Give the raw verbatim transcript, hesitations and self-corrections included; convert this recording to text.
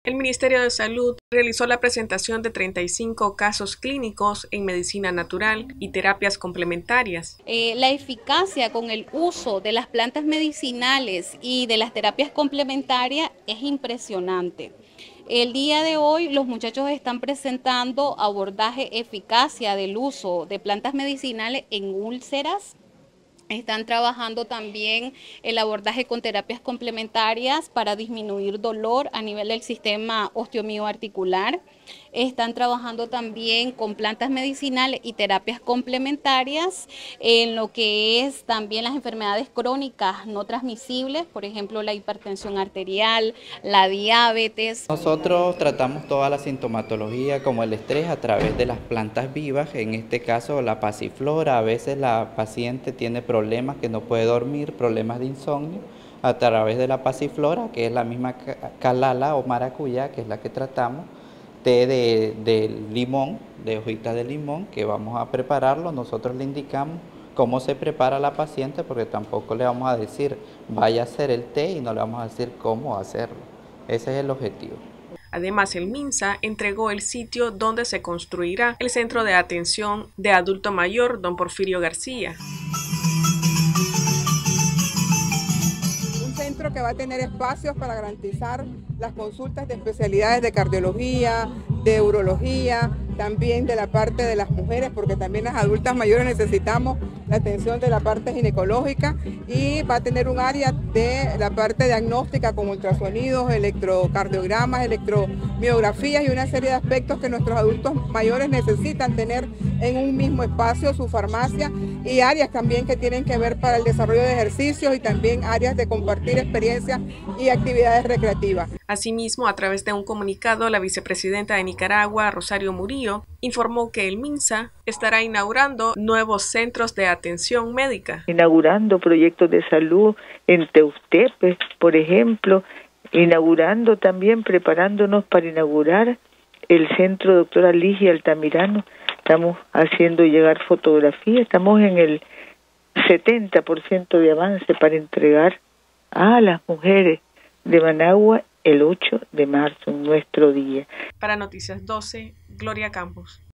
El Ministerio de Salud realizó la presentación de treinta y cinco casos clínicos en medicina natural y terapias complementarias. Eh, la eficacia con el uso de las plantas medicinales y de las terapias complementarias es impresionante. El día de hoy los muchachos están presentando abordaje eficacia del uso de plantas medicinales en úlceras. Están trabajando también el abordaje con terapias complementarias para disminuir dolor a nivel del sistema osteomioarticular. Están trabajando también con plantas medicinales y terapias complementarias en lo que es también las enfermedades crónicas no transmisibles, por ejemplo la hipertensión arterial, la diabetes. Nosotros tratamos toda la sintomatología como el estrés a través de las plantas vivas, en este caso la pasiflora. A veces la paciente tiene problemas que no puede dormir, problemas de insomnio, a través de la pasiflora, que es la misma calala o maracuyá, que es la que tratamos, té de, de limón, de hojitas de limón, que vamos a prepararlo. Nosotros le indicamos cómo se prepara a la paciente, porque tampoco le vamos a decir vaya a hacer el té y no le vamos a decir cómo hacerlo. Ese es el objetivo. Además, el MINSA entregó el sitio donde se construirá el Centro de Atención de Adulto Mayor Don Porfirio García. Un centro que va a tener espacios para garantizar las consultas de especialidades de cardiología, de urología, también de la parte de las mujeres, porque también las adultas mayores necesitamos la atención de la parte ginecológica, y va a tener un área de la parte diagnóstica como ultrasonidos, electrocardiogramas, electromiografías y una serie de aspectos que nuestros adultos mayores necesitan tener en un mismo espacio, su farmacia, y áreas también que tienen que ver para el desarrollo de ejercicios y también áreas de compartir experiencias y actividades recreativas. Asimismo, a través de un comunicado, la vicepresidenta de Nicaragua, Rosario Murillo, informó que el MINSA estará inaugurando nuevos centros de atención médica. Inaugurando proyectos de salud en Teutepec, por ejemplo, inaugurando también, preparándonos para inaugurar el centro doctora Ligia Altamirano. Estamos haciendo llegar fotografías, estamos en el setenta por ciento de avance para entregar a las mujeres de Managua el ocho de marzo, nuestro día. Para Noticias doce, Gloria Campos.